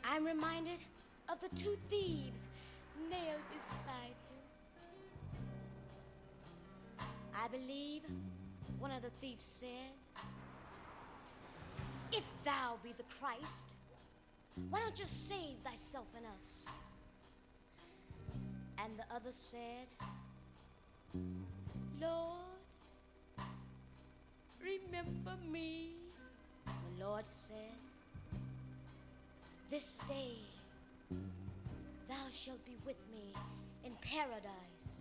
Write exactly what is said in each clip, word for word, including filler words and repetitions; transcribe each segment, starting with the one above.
I'm reminded of the two thieves nailed beside him. I believe one of the thieves said, "If thou be the Christ, why don't you save thyself and us?" And the other said, "Lord, remember me." The Lord said, "This day thou shalt be with me in paradise."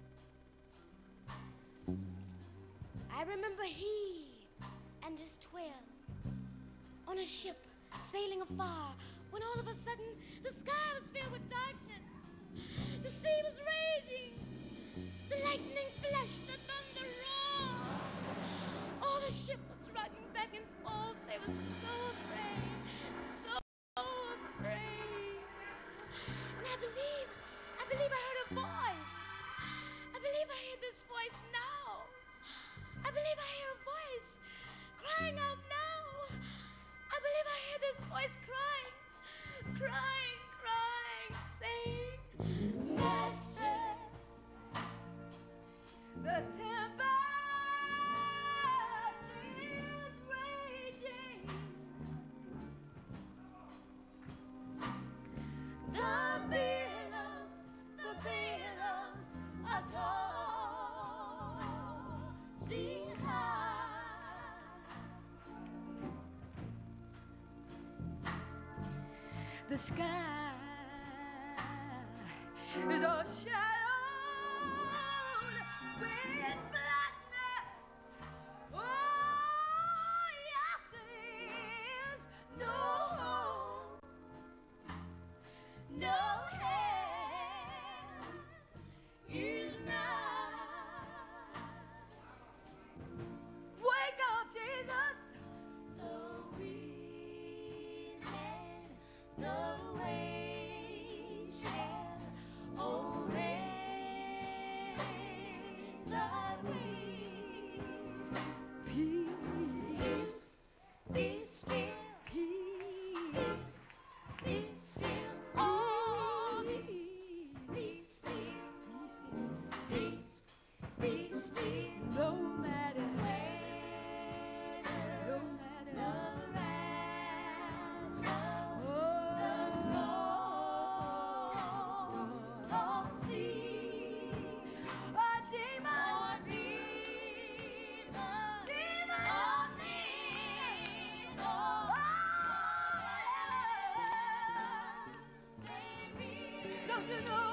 I remember he and his twelve on a ship sailing afar, when all of a sudden the sky was filled with darkness. The sea was raging, the lightning flashed, the thunder roared. All the ship was rocking back and forth. They were so afraid, so afraid. And I believe, I believe I heard a voice. I believe I hear this voice now. I believe I hear a voice crying out now. I believe I hear this voice crying, crying, crying, saying, "Master, the tempest is raging. The billows, the billows are tossing high. The sky is all shadowed with blackness. Oh, yes, it is. No hope, no help is nigh. Wake up, Jesus. The wind and the waves shall obey thy will. Peace, be still. Peace, be still. Oh, peace, be still. Peace, be still. No matter where, no matter around, the storm, tossed sea, a demon, demon, demon, demon, oh, yeah. Don't you know?